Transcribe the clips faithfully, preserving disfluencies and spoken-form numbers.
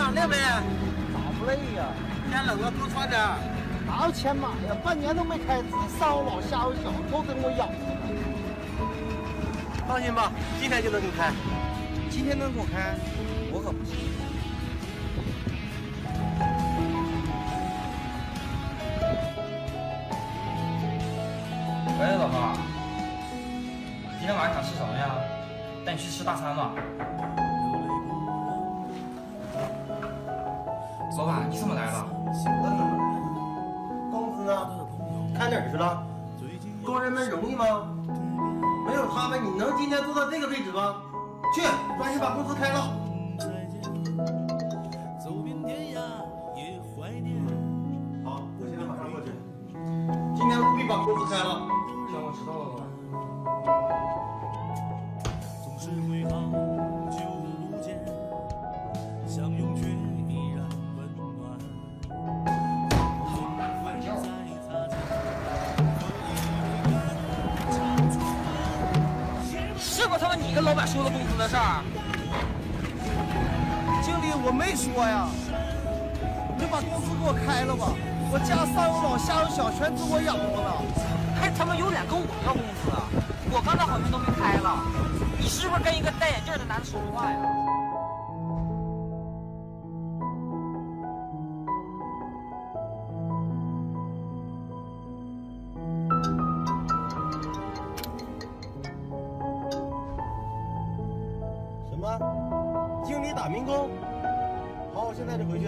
样累没？ 咋不累呀？ 天冷了，多穿点。 哪有钱买呀？半年都没开支，上有老下有小，都跟我养着呢。 放心吧，今天就能给你开。 今天能给我开，我可不信。 喂，老婆，今天晚上想吃什么呀？带你去吃大餐吧。老板，你怎么来了？ 我怎么来？工资呢？开哪儿去了？工人们容易吗？没有他们，你能今天做到这个位置吗？去，抓紧把工资开了。好，我现在马上过去。今天务必把工资开了。 行，我知道了，老板。 总是会好久不见，相拥却依然温暖。总会在擦肩， 是不他妈你跟老板说的工资的事儿？ 经理，我没说呀，你就把工资给我开了吧。我家上有老下有小，全指我养活了。 还他妈有脸跟我要工资？我刚才好像都没开了，你是不是跟一个戴眼镜的男的说说话呀？ 什么？经理打民工？好，我现在就回去。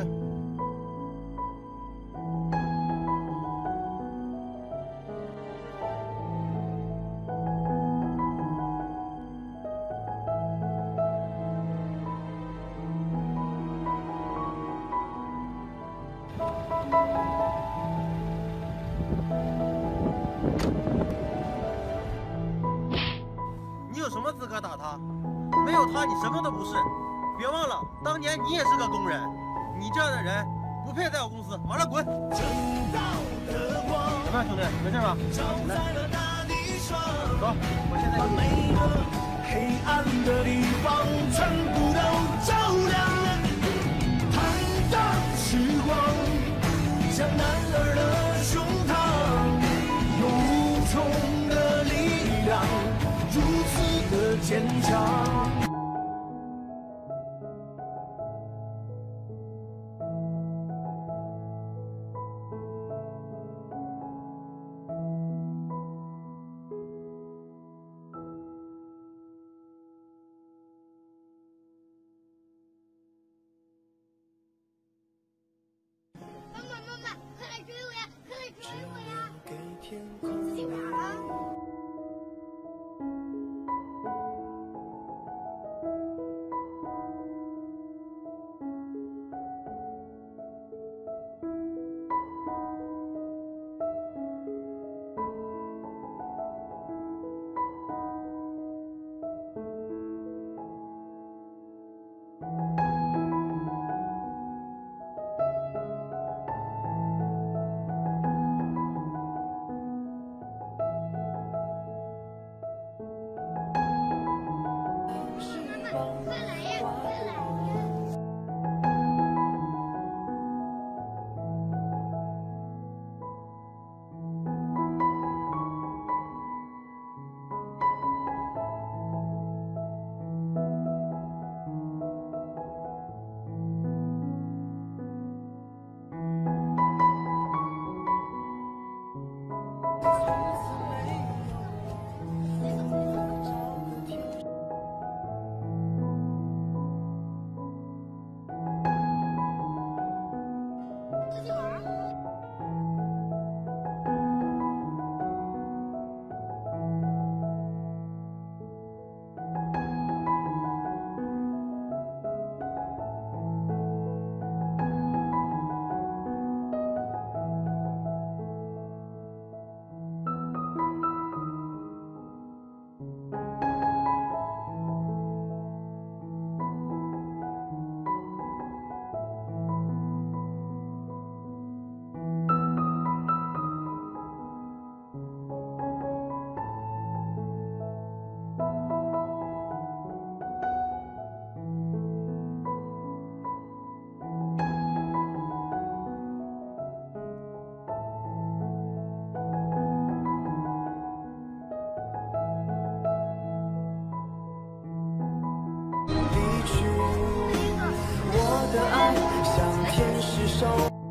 你有什么资格打他？没有他，你什么都不是。别忘了，当年你也是个工人。你这样的人不配在我公司。完了，滚！怎么样，兄弟，没事吧？来，走，我现在给你。每个黑暗的地方全部都照亮。坦荡时光，像男儿的胸膛，有无穷的力量，如此的坚强。 牵是手。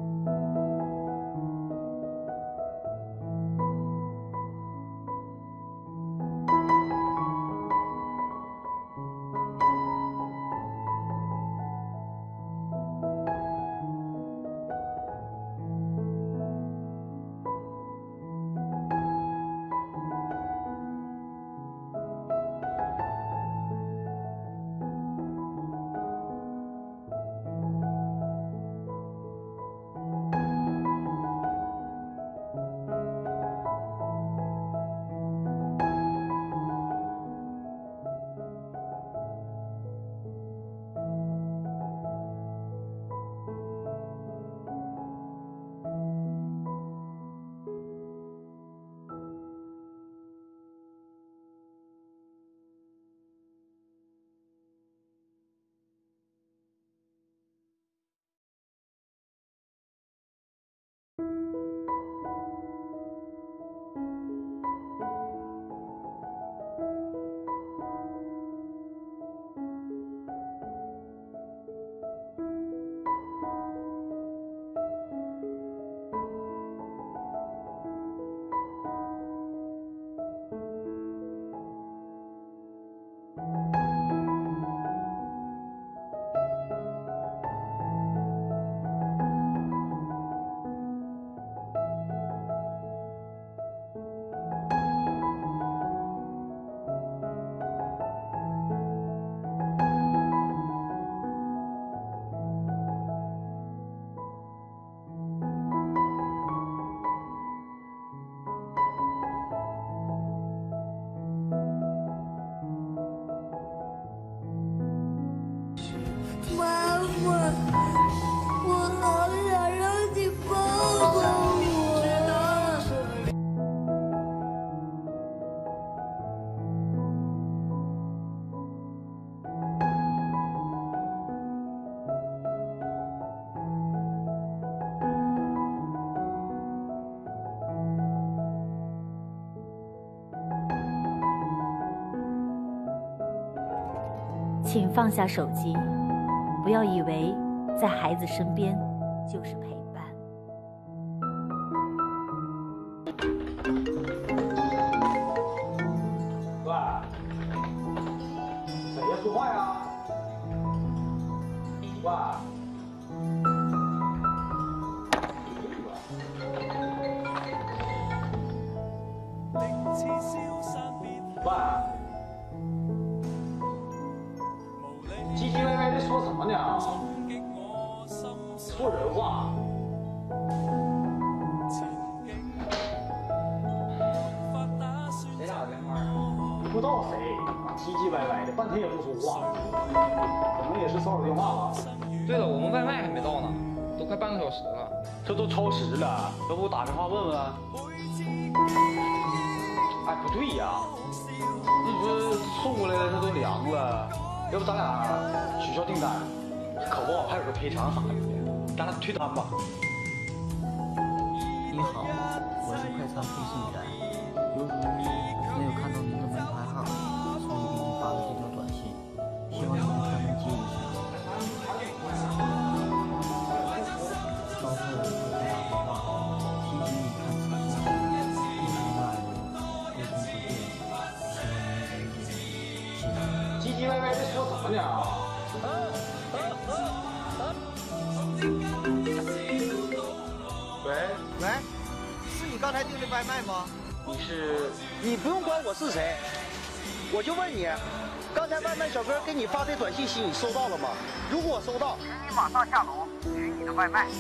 请放下手机，不要以为在孩子身边就是陪伴。 喂，谁呀？说话呀？喂。喂。唧唧歪歪的说什么呢？说人话。谁打的电话啊？不知道谁，唧唧歪歪的，半天也不说话，可能也是骚扰电话吧。 对了，我们外卖还没到呢，都快半个小时了。 这都超时了，要不我打电话问问？哎，不对呀，你说送过来的它都凉了。要不咱俩取消订单，可不还有个赔偿啥的，咱俩退单吧。 你好，我是快餐配送员，由于没有看到您的门牌号，所以给您发了这条短信，希望你能开门接一下。稍后我会打电话提醒你看此信息，我是另外人，沟通不便，希望您能理解，谢谢。 唧唧歪歪的说什么呢？喂喂，是你刚才订的外卖吗？ 你是？ 你不用管我是谁，我就问你，刚才外卖小哥给你发的短信息你收到了吗？如果我收到，请你马上下楼取你的外卖。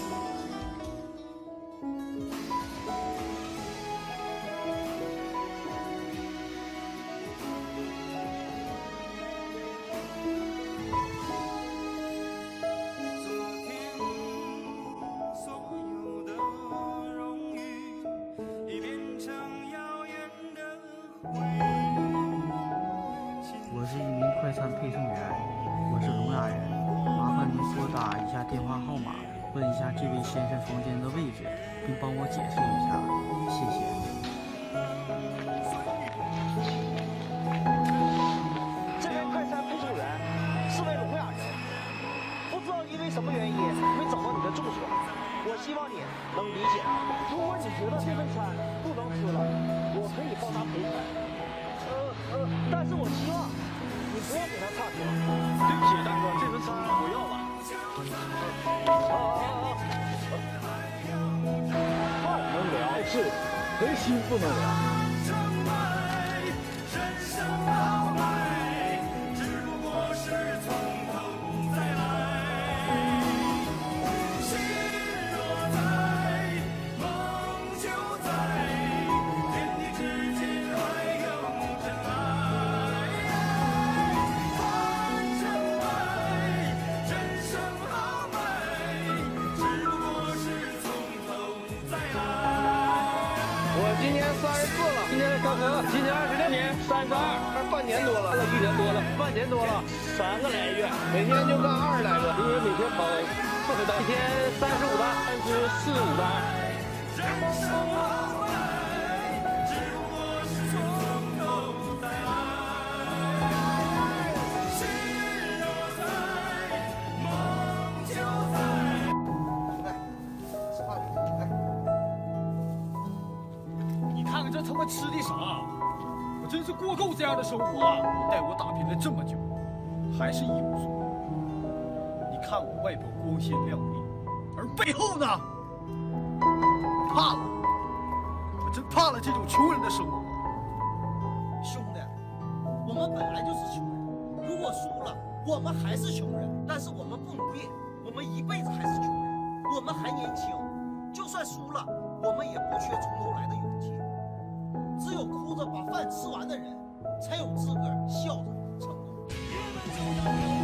我是一名快餐配送员，我是聋哑人，麻烦您拨打以下电话号码，问一下这位先生房间的位置，并帮我解释一下，谢谢。 这位快餐配送员是位聋哑人，不知道因为什么原因没找到你的住觉得这顿餐不能吃了，我可以帮他赔偿。呃呃，但是我希望你不要给他差评。 对不起，大哥，这顿餐我要了。 啊啊啊！饭能聊是，人心不能聊。 今年三十四了，今年小哥，今年二十六年，三十二，半年多了，一年多了，半年多了，三个来月，每天就干二十来个，因为每天跑四十单，一天三十五单，三十四五单。 这他妈吃的啥？我真是过够这样的生活啊！带我打拼了这么久，还是一无所有。你看我外表光鲜亮丽，而背后呢，怕了，我真怕了这种穷人的生活。 兄弟，我们本来就是穷人，如果输了，我们还是穷人。但是我们不努力，我们一辈子还是穷人。我们还年轻，就算输了，我们也不缺从头来的勇气。 只有哭着把饭吃完的人，才有资格笑着成功。